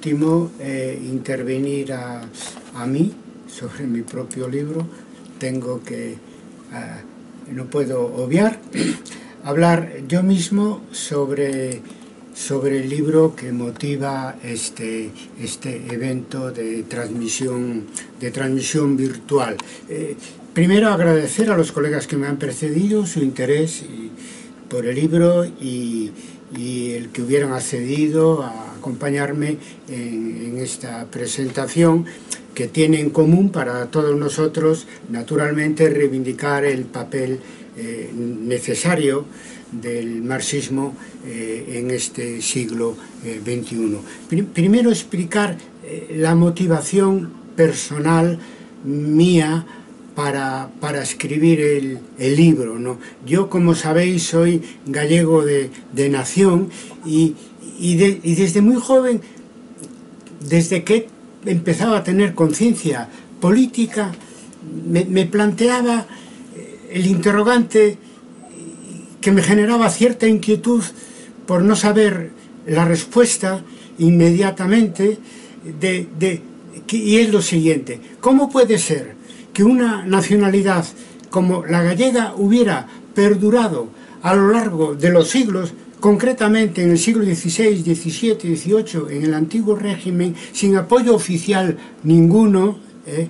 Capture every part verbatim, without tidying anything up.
último eh, intervenir a, a mí sobre mi propio libro. Tengo que, uh, no puedo obviar, hablar yo mismo sobre, sobre el libro que motiva este, este evento de transmisión, de transmisión virtual. Eh, primero agradecer a los colegas que me han precedido su interés y, por el libro y, y el que hubieran accedido a acompañarme en, en esta presentación, que tiene en común para todos nosotros, naturalmente, reivindicar el papel eh, necesario del marxismo eh, en este siglo eh, veintiuno. Prim primero explicar eh, la motivación personal mía Para, para escribir el, el libro, ¿no? Yo, como sabéis, soy gallego de, de nación y, y, de, y desde muy joven, desde que empezaba a tener conciencia política, me, me planteaba el interrogante que me generaba cierta inquietud por no saber la respuesta inmediatamente, de, de, y es lo siguiente: ¿cómo puede ser que una nacionalidad como la gallega hubiera perdurado a lo largo de los siglos, concretamente en el siglo dieciséis, diecisiete, dieciocho, en el antiguo régimen, sin apoyo oficial ninguno, eh,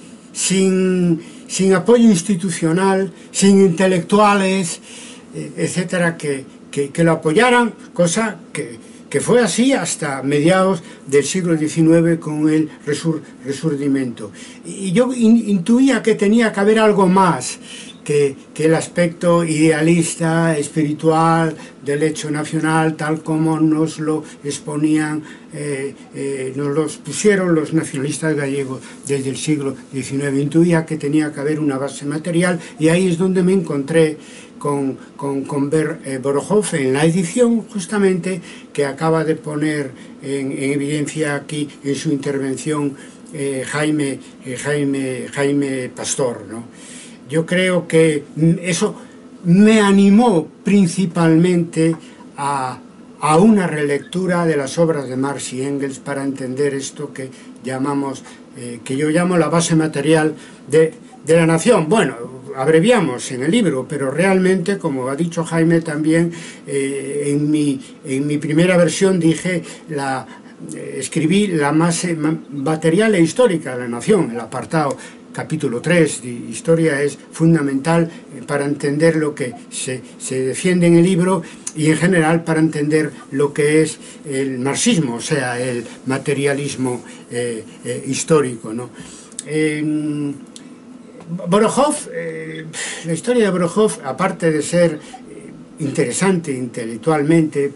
sin, sin apoyo institucional, sin intelectuales, eh, etcétera, que, que, que lo apoyaran, cosa que... que fue así hasta mediados del siglo diecinueve con el resur resurdimento. Y yo in intuía que tenía que haber algo más que, que el aspecto idealista, espiritual del hecho nacional, tal como nos lo exponían, eh, eh, nos lo pusieron los nacionalistas gallegos desde el siglo diecinueve. Intuía que tenía que haber una base material, y ahí es donde me encontré con, con, con Ber eh, Borohov en la edición justamente que acaba de poner en, en evidencia aquí en su intervención eh, Jaime, eh, Jaime, Jaime Pastor, ¿no? Yo creo que eso me animó principalmente a, a una relectura de las obras de Marx y Engels para entender esto que llamamos, eh, que yo llamo la base material de, de la nación. Bueno, abreviamos en el libro, pero realmente, como ha dicho Jaime también, eh, en, mi, en mi primera versión dije, la, eh, escribí la base material e histórica de la nación, el apartado capítulo tres de historia es fundamental para entender lo que se, se defiende en el libro y en general para entender lo que es el marxismo, o sea, el materialismo eh, eh, histórico, ¿no? Eh, Borohov, eh, la historia de Borohov, aparte de ser eh, interesante intelectualmente,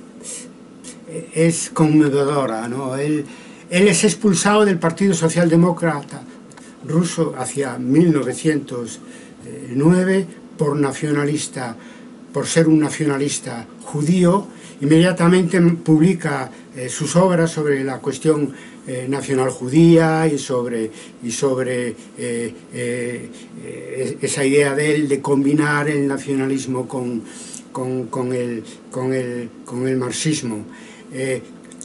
eh, es conmovedora, ¿no? Él, él es expulsado del Partido Socialdemócrata ruso hacia mil novecientos nueve por nacionalista, por ser un nacionalista judío. Inmediatamente publica eh, sus obras sobre la cuestión eh, nacional judía y sobre, y sobre eh, eh, esa idea de él de combinar el nacionalismo con, con, con, el, con, el, con el marxismo. Eh,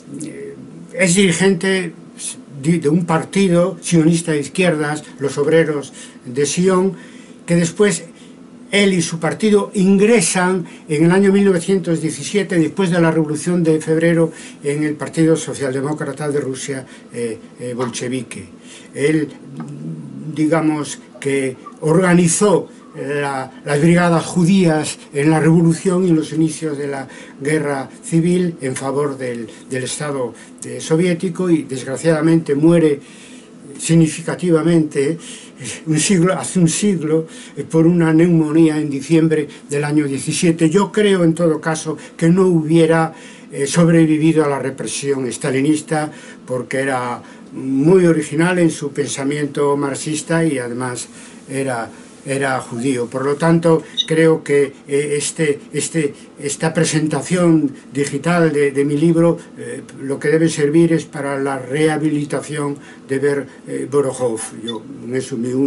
es dirigente de un partido sionista de izquierdas, los Obreros de Sion, que después él y su partido ingresan en el año mil novecientos diecisiete, después de la Revolución de Febrero, en el Partido Socialdemócrata de Rusia eh, eh, bolchevique. Él, digamos, que organizó La, las brigadas judías en la revolución y en los inicios de la guerra civil en favor del, del Estado de, soviético, y desgraciadamente muere significativamente un siglo, hace un siglo por una neumonía en diciembre del año diecisiete. Yo creo en todo caso que no hubiera eh, sobrevivido a la represión stalinista, porque era muy original en su pensamiento marxista y además era era judío. Por lo tanto, creo que eh, este, este, esta presentación digital de, de mi libro eh, lo que debe servir es para la rehabilitación de ver eh, Borohov. Yo en eso me uno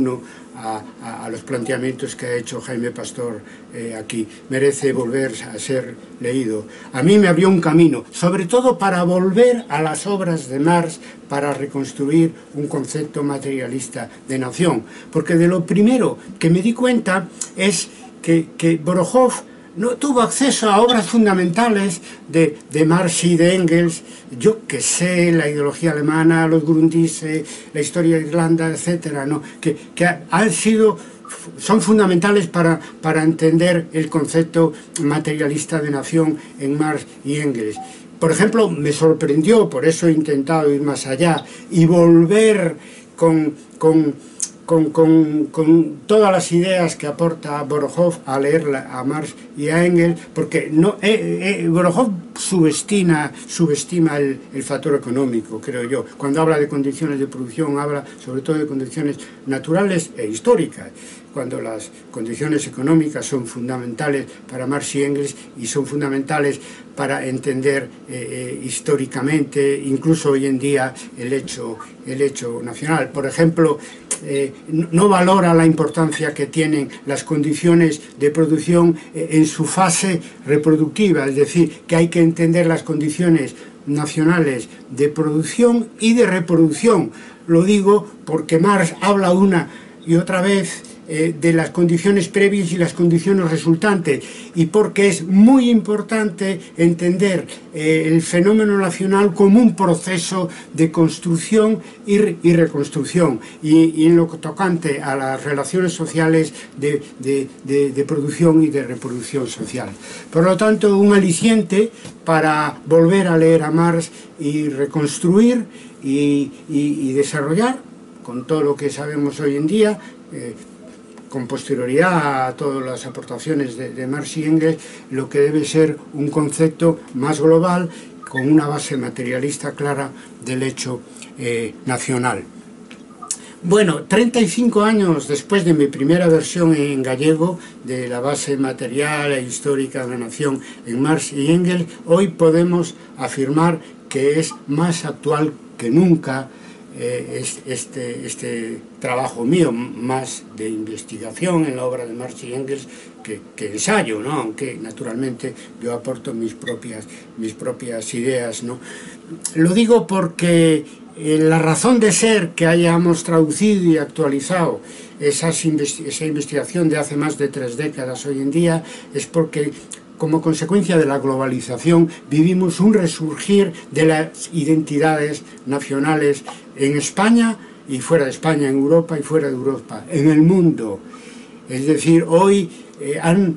a, a, a los planteamientos que ha hecho Jaime Pastor eh, aquí. Merece volver a ser leído. A mí me abrió un camino, sobre todo para volver a las obras de Marx, para reconstruir un concepto materialista de nación. Porque de lo primero que me di cuenta es que, que Borojov no tuvo acceso a obras fundamentales de, de Marx y de Engels, yo que sé, la ideología alemana, los Grundrisse, la historia de Irlanda, etcétera, ¿no? que, que han sido, son fundamentales para, para entender el concepto materialista de nación en Marx y Engels. Por ejemplo, me sorprendió, por eso he intentado ir más allá y volver con, con, con, con, con todas las ideas que aporta Borojov a leer a Marx y a Engels, porque no, eh, eh, Borojov subestima, subestima el, el factor económico, creo yo. Cuando habla de condiciones de producción, habla sobre todo de condiciones naturales e históricas, cuando las condiciones económicas son fundamentales para Marx y Engels y son fundamentales para entender eh, eh, históricamente, incluso hoy en día, el hecho, el hecho nacional. Por ejemplo, eh, no valora la importancia que tienen las condiciones de producción eh, en su fase reproductiva, es decir, que hay que entender las condiciones nacionales de producción y de reproducción. Lo digo porque Marx habla una y otra vez eh, de las condiciones previas y las condiciones resultantes, y porque es muy importante entender eh, el fenómeno nacional como un proceso de construcción y, y reconstrucción, y, y en lo tocante a las relaciones sociales de, de, de, de producción y de reproducción social. Por lo tanto, un aliciente para volver a leer a Marx y reconstruir y, y, y desarrollar, con todo lo que sabemos hoy en día, eh, con posterioridad a todas las aportaciones de, de Marx y Engels, lo que debe ser un concepto más global, con una base materialista clara del hecho eh, nacional. Bueno, treinta y cinco años después de mi primera versión en gallego de la base material e histórica de la nación en Marx y Engels, hoy podemos afirmar que es más actual que nunca eh, este, este trabajo mío, más de investigación en la obra de Marx y Engels que, que ensayo, ¿no? Aunque naturalmente yo aporto mis propias, mis propias ideas, ¿no? Lo digo porque eh, la razón de ser que hayamos traducido y actualizado esas investi esa investigación de hace más de tres décadas hoy en día es porque, como consecuencia de la globalización, vivimos un resurgir de las identidades nacionales en España y fuera de España, en Europa y fuera de Europa, en el mundo. Es decir, hoy eh, han,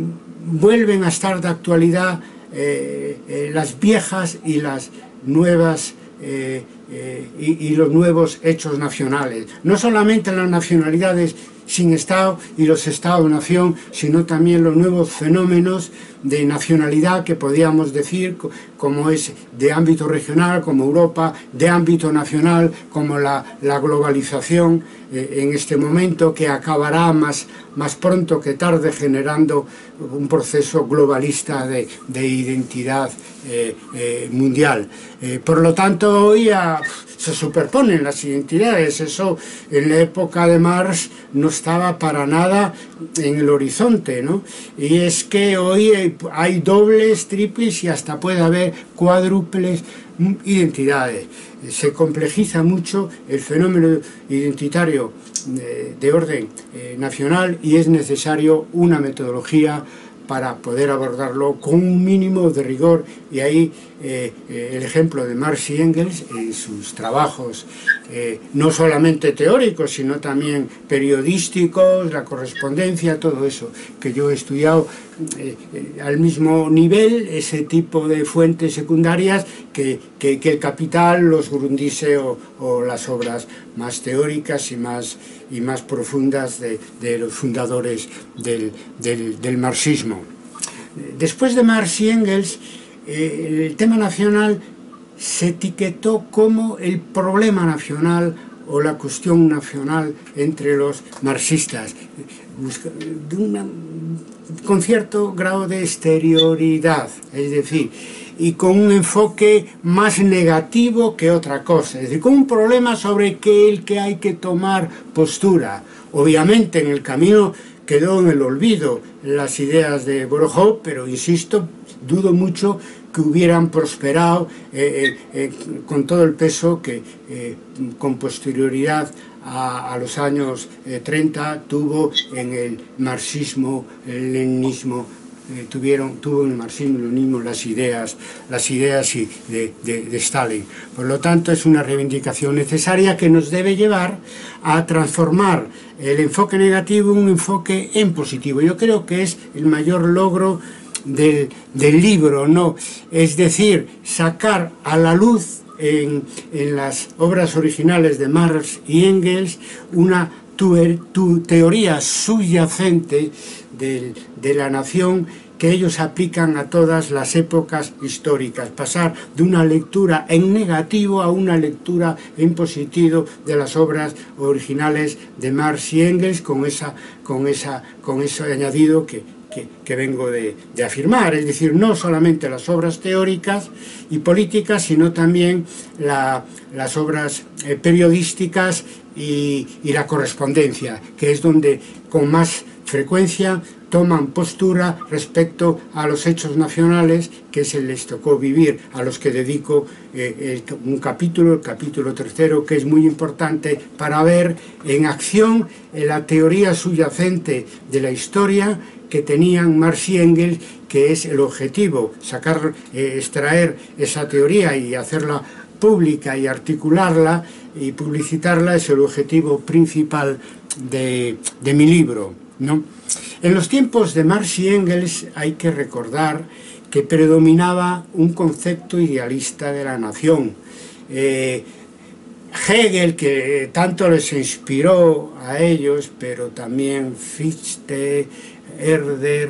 vuelven a estar de actualidad eh, eh, las viejas y las nuevas eh, eh, y, y los nuevos hechos nacionales. No solamente las nacionalidades sin Estado y los Estados-nación, sino también los nuevos fenómenos de nacionalidad que podríamos decir como es de ámbito regional, como Europa, de ámbito nacional, como la, la globalización eh, en este momento, que acabará más, más pronto que tarde generando un proceso globalista de, de identidad eh, eh, mundial. Eh, por lo tanto, hoy a, se superponen las identidades. Eso en la época de Marx no estaba para nada en el horizonte, ¿no? Y es que hoy hay, hay dobles, triples y hasta puede haber cuádruples identidades. Se complejiza mucho el fenómeno identitario de, de orden eh, nacional, y es necesario una metodología para poder abordarlo con un mínimo de rigor, y ahí eh, eh, el ejemplo de Marx y Engels en sus trabajos, eh, no solamente teóricos, sino también periodísticos, la correspondencia, todo eso que yo he estudiado eh, eh, al mismo nivel, ese tipo de fuentes secundarias que, que, que el Capital, los Grundrisse o, o las obras más teóricas y más, y más profundas de, de los fundadores del, del, del marxismo. Después de Marx y Engels, eh, el tema nacional se etiquetó como el problema nacional o la cuestión nacional entre los marxistas, de una, con cierto grado de exterioridad, es decir, y con un enfoque más negativo que otra cosa, es decir, con un problema sobre qué el que hay que tomar postura. Obviamente en el camino quedó en el olvido las ideas de Borojó, pero insisto, dudo mucho que hubieran prosperado eh, eh, con todo el peso que eh, con posterioridad a, a los años eh, treinta tuvo en el marxismo, el leninismo, eh, tuvieron, tuvo en el marxismo y el leninismo las ideas, las ideas de, de, de Stalin. Por lo tanto, es una reivindicación necesaria que nos debe llevar a transformar el enfoque negativo en un enfoque en positivo. Yo creo que es el mayor logro Del, del libro, ¿no? Es decir, sacar a la luz en, en las obras originales de Marx y Engels una tu, tu teoría subyacente de, de la nación que ellos aplican a todas las épocas históricas, pasar de una lectura en negativo a una lectura en positivo de las obras originales de Marx y Engels, con, esa, con, esa, con ese añadido que Que, que vengo de, de afirmar, es decir, no solamente las obras teóricas y políticas, sino también la, las obras eh, periodísticas y, y la correspondencia, que es donde con más frecuencia toman postura respecto a los hechos nacionales que se les tocó vivir, a los que dedico eh, el, un capítulo, el capítulo tercero, que es muy importante para ver en acción eh, la teoría subyacente de la historia que tenían Marx y Engels, que es el objetivo, sacar, eh, extraer esa teoría y hacerla pública y articularla y publicitarla, es el objetivo principal de, de mi libro, ¿no? En los tiempos de Marx y Engels hay que recordar que predominaba un concepto idealista de la nación. Eh, Hegel, que tanto les inspiró a ellos, pero también Fichte, Herder,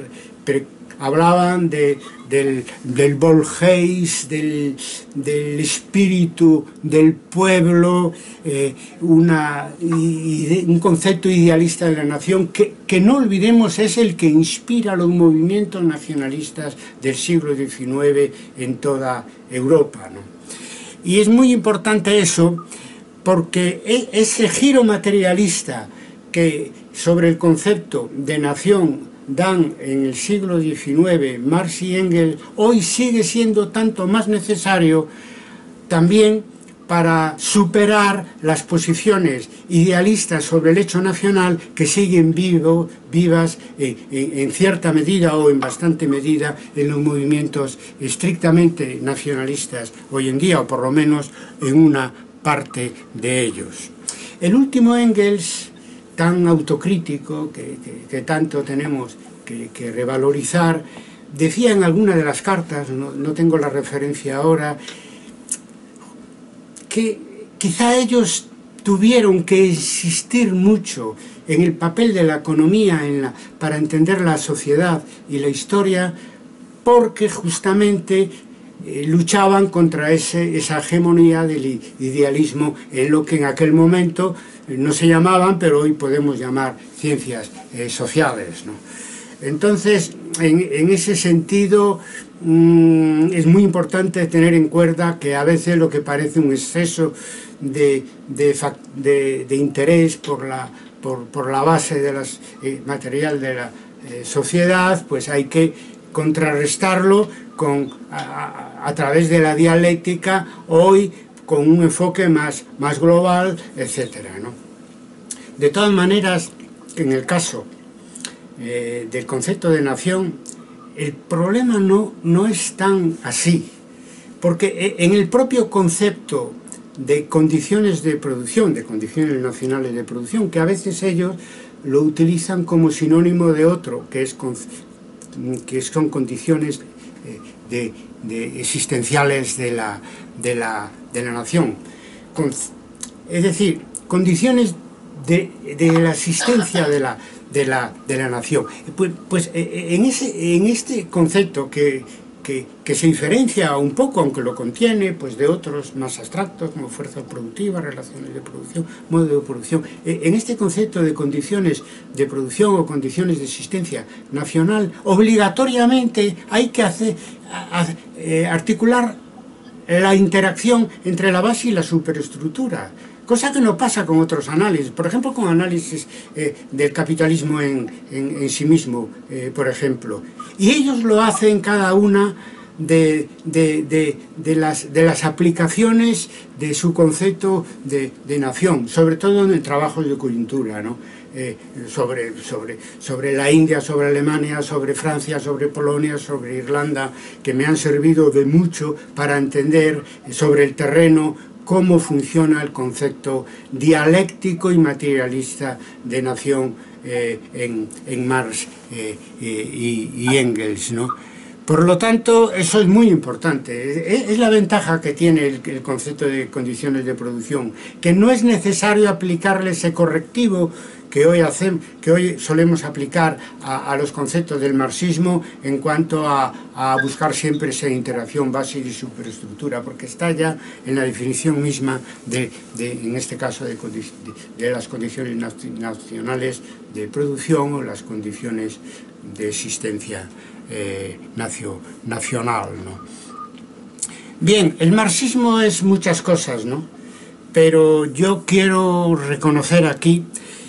hablaban de, del, del Volksgeist, del, del espíritu del pueblo, eh, una, y, un concepto idealista de la nación que, que no olvidemos es el que inspira los movimientos nacionalistas del siglo diecinueve en toda Europa, ¿no? Y es muy importante eso, porque ese giro materialista que sobre el concepto de nación dan en el siglo diecinueve Marx y Engels, hoy sigue siendo tanto más necesario también para superar las posiciones idealistas sobre el hecho nacional que siguen vivo, vivas eh, en cierta medida o en bastante medida en los movimientos estrictamente nacionalistas hoy en día, o por lo menos en una parte de ellos. El último Engels, tan autocrítico, que, que, que tanto tenemos que, que revalorizar, decía en alguna de las cartas, no, no tengo la referencia ahora, que quizá ellos tuvieron que insistir mucho en el papel de la economía en la, para entender la sociedad y la historia, porque justamente eh, luchaban contra ese, esa hegemonía del idealismo en lo que en aquel momento no se llamaban, pero hoy podemos llamar ciencias eh, sociales, ¿no? Entonces, en, en ese sentido, mmm, es muy importante tener en cuenta que a veces lo que parece un exceso de, de, de, de interés por la, por, por la base de las, eh, material de la eh, sociedad, pues hay que contrarrestarlo con, a, a, a través de la dialéctica, hoy con un enfoque más, más global, etcétera, ¿no? De todas maneras, en el caso eh, del concepto de nación, el problema no, no es tan así, porque en el propio concepto de condiciones de producción, de condiciones nacionales de producción, que a veces ellos lo utilizan como sinónimo de otro, que, es con, que son condiciones de, de existenciales de la, de la, de la nación. Con, es decir, condiciones de, de la existencia de la, de la, de la nación. Pues, pues en, ese, en este concepto que, que, que se diferencia un poco, aunque lo contiene, pues de otros más abstractos, como fuerza productiva, relaciones de producción, modo de producción. En este concepto de condiciones de producción o condiciones de existencia nacional, obligatoriamente hay que hacer, a, a, eh, articular la interacción entre la base y la superestructura, cosa que no pasa con otros análisis, por ejemplo con análisis eh, del capitalismo en, en, en sí mismo, eh, por ejemplo. Y ellos lo hacen cada una de, de, de, de, las, de las aplicaciones de su concepto de, de nación, sobre todo en el trabajo de coyuntura, ¿no? Eh, sobre, sobre, sobre la India, sobre Alemania, sobre Francia, sobre Polonia, sobre Irlanda, que me han servido de mucho para entender sobre el terreno cómo funciona el concepto dialéctico y materialista de nación eh, en, en Marx eh, y, y Engels, ¿no? Por lo tanto, eso es muy importante. Es la ventaja que tiene el, el concepto de condiciones de producción, que no es necesario aplicarle ese correctivo que hoy, hacemos, que hoy solemos aplicar a, a los conceptos del marxismo en cuanto a, a buscar siempre esa interacción base y superestructura, porque está ya en la definición misma, de, de, en este caso, de, de, de las condiciones nacionales de producción o las condiciones de existencia eh, nacio, nacional, ¿no? Bien, el marxismo es muchas cosas, ¿no? Pero yo quiero reconocer aquí,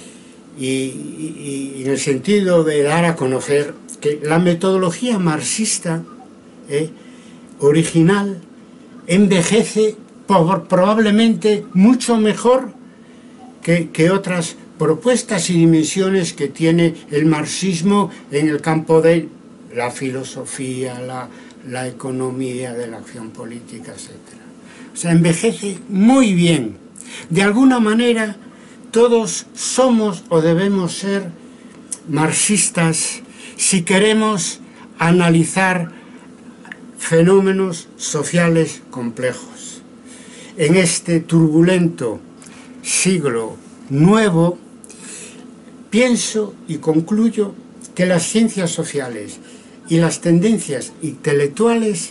y, y, y en el sentido de dar a conocer, que la metodología marxista eh, original envejece por, probablemente mucho mejor que, que otras propuestas y dimensiones que tiene el marxismo en el campo de la filosofía, la, la economía de la acción política, etcétera. O sea, envejece muy bien. De alguna manera, todos somos o debemos ser marxistas si queremos analizar fenómenos sociales complejos. En este turbulento siglo nuevo, pienso y concluyo que las ciencias sociales y las tendencias intelectuales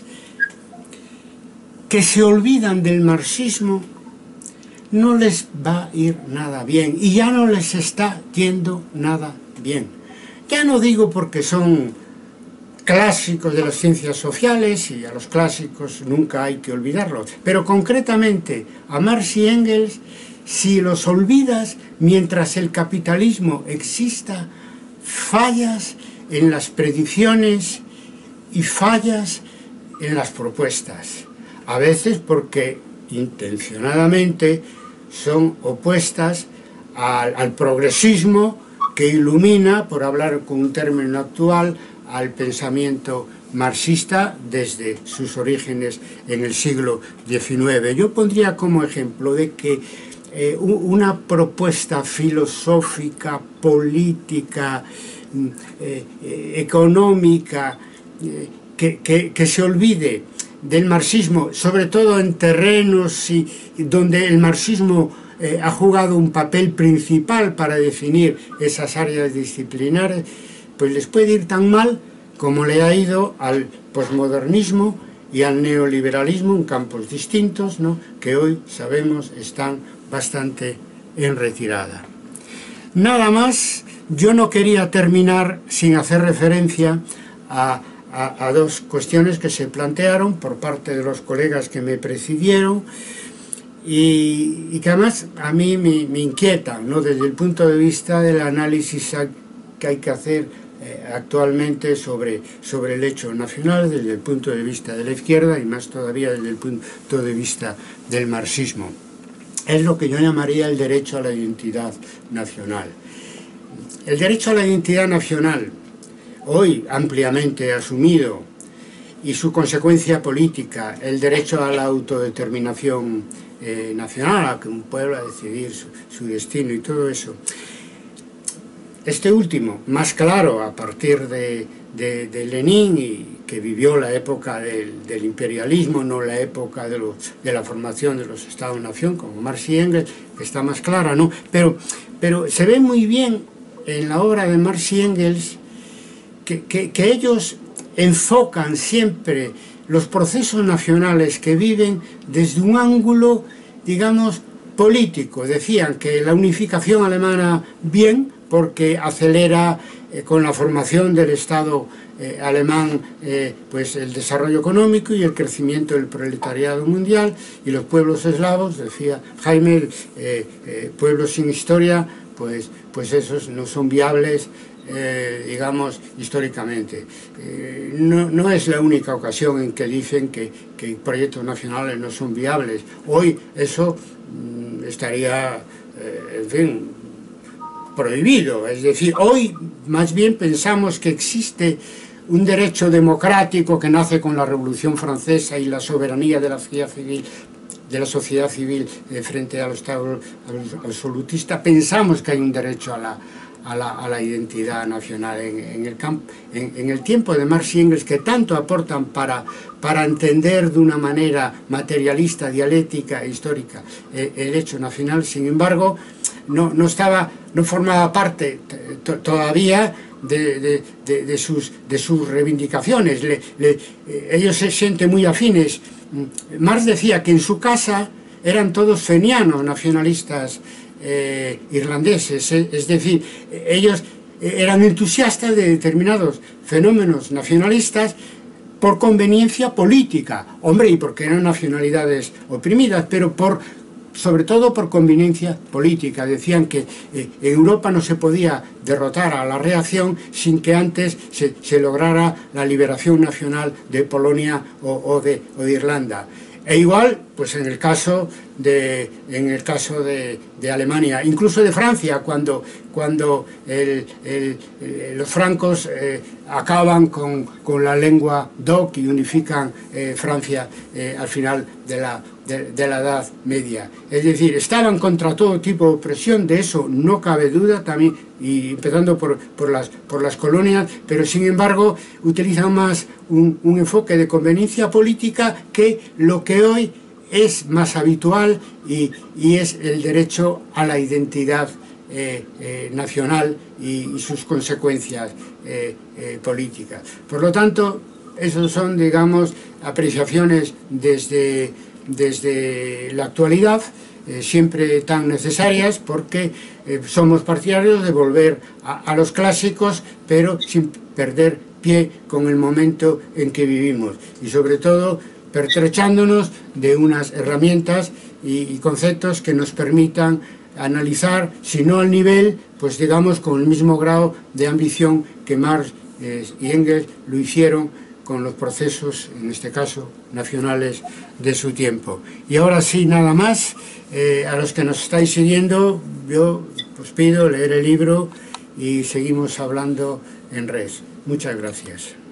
que se olvidan del marxismo no les va a ir nada bien, y ya no les está yendo nada bien. Ya no digo porque son clásicos de las ciencias sociales, y a los clásicos nunca hay que olvidarlos, pero concretamente a Marx y Engels, si los olvidas mientras el capitalismo exista, fallas en las predicciones y fallas en las propuestas. A veces porque intencionadamente son opuestas al, al progresismo que ilumina, por hablar con un término actual, al pensamiento marxista desde sus orígenes en el siglo diecinueve. Yo pondría como ejemplo de que eh, una propuesta filosófica, política, eh, eh, económica, eh, que, que, que se olvide del marxismo, sobre todo en terrenos y, donde el marxismo eh, ha jugado un papel principal para definir esas áreas disciplinares, pues les puede ir tan mal como le ha ido al posmodernismo y al neoliberalismo en campos distintos, ¿no?, que hoy sabemos están bastante en retirada. Nada más, yo no quería terminar sin hacer referencia a, a, a dos cuestiones que se plantearon por parte de los colegas que me precedieron y, y que además a mí me, me inquietan, ¿no?, desde el punto de vista del análisis que hay que hacer actualmente sobre, sobre el hecho nacional desde el punto de vista de la izquierda y más todavía desde el punto de vista del marxismo. Es lo que yo llamaría el derecho a la identidad nacional. El derecho a la identidad nacional, hoy ampliamente asumido, y su consecuencia política, el derecho a la autodeterminación eh, nacional, a que un pueblo a decidir su, su destino y todo eso. Este último, más claro a partir de, de, de Lenin, y que vivió la época del, del imperialismo, no la época de, los, de la formación de los Estados-nación, como Marx y Engels, que está más clara, ¿no? Pero, pero se ve muy bien en la obra de Marx y Engels que, que, que ellos enfocan siempre los procesos nacionales que viven desde un ángulo, digamos, político. Decían que la unificación alemana bien, porque acelera eh, con la formación del Estado eh, alemán eh, pues el desarrollo económico y el crecimiento del proletariado mundial, y los pueblos eslavos, decía Jaime, eh, eh, pueblos sin historia, pues, pues esos no son viables, eh, digamos, históricamente. Eh, no, no es la única ocasión en que dicen que, que proyectos nacionales no son viables. Hoy eso mm, estaría, eh, en fin, prohibido. Es decir, hoy más bien pensamos que existe un derecho democrático que nace con la Revolución Francesa y la soberanía de la sociedad civil, de la sociedad civil eh, frente al Estado absolutista. Pensamos que hay un derecho a la, a la, a la identidad nacional en, en, el camp, en, en el tiempo de Marx y Engels, que tanto aportan para, para entender de una manera materialista, dialéctica e histórica eh, el hecho nacional. Sin embargo, no, no, estaba, no formaba parte todavía de, de, de, de, sus, de sus reivindicaciones. Le, le, eh, ellos se sienten muy afines. Marx decía que en su casa eran todos fenianos, nacionalistas eh, irlandeses, eh, es decir, ellos eran entusiastas de determinados fenómenos nacionalistas por conveniencia política, hombre, y porque eran nacionalidades oprimidas, pero por, sobre todo por conveniencia política. Decían que eh, en Europa no se podía derrotar a la reacción sin que antes se, se lograra la liberación nacional de Polonia o, o, de, o de Irlanda. E igual, pues en el caso de, en el caso de, de Alemania, incluso de Francia, cuando, cuando el, el, el, los francos eh, acaban con, con la lengua doc y unifican eh, Francia eh, al final de la, de, de la Edad Media. Es decir, estaban contra todo tipo de opresión, de eso no cabe duda, también, y empezando por, por, las, por las colonias, pero sin embargo utilizan más un, un enfoque de conveniencia política que lo que hoy es más habitual, y, y es el derecho a la identidad eh, eh, nacional y, y sus consecuencias eh, eh, políticas. Por lo tanto, esas son, digamos, apreciaciones desde, desde la actualidad, eh, siempre tan necesarias, porque eh, somos partidarios de volver a, a los clásicos, pero sin perder pie con el momento en que vivimos, y sobre todo pertrechándonos de unas herramientas y, y conceptos que nos permitan analizar, si no al nivel, pues digamos con el mismo grado de ambición que Marx eh, y Engels lo hicieron con los procesos, en este caso, nacionales de su tiempo. Y ahora sí, nada más, eh, a los que nos estáis siguiendo, yo os pido leer el libro y seguimos hablando en res. Muchas gracias.